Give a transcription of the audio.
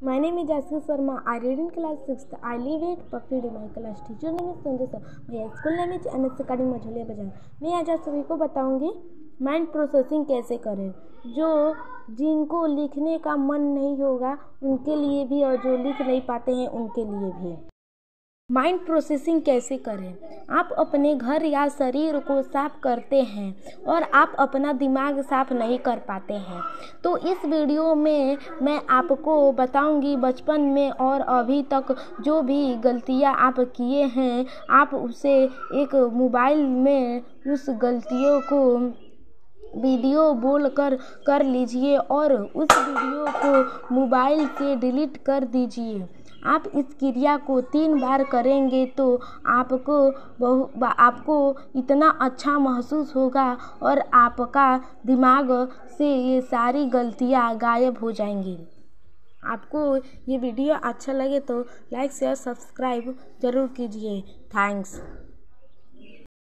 My name is Jasmine Sharma. I read in class 6th. I live at Pakri. My class teacher name is Sanjay sir. My school name is MS Academy Majhaulia बाजार। मैं आज आप सभी को बताऊंगी mind processing कैसे करें। जो जिनको लिखने का मन नहीं होगा उनके लिए भी और जो लिख नहीं पाते हैं उनके लिए भी माइंड प्रोसेसिंग कैसे करें। आप अपने घर या शरीर को साफ करते हैं और आप अपना दिमाग साफ नहीं कर पाते हैं, तो इस वीडियो में मैं आपको बताऊंगी बचपन में और अभी तक जो भी गलतियां आप किए हैं, आप उसे एक मोबाइल में उस गलतियों को वीडियो बोल कर लीजिए और उस वीडियो को मोबाइल से डिलीट कर दीजिए। आप इस क्रिया को 3 बार करेंगे तो आपको इतना अच्छा महसूस होगा और आपका दिमाग से ये सारी गलतियां गायब हो जाएंगी। आपको ये वीडियो अच्छा लगे तो लाइक शेयर सब्सक्राइब ज़रूर कीजिए। थैंक्स।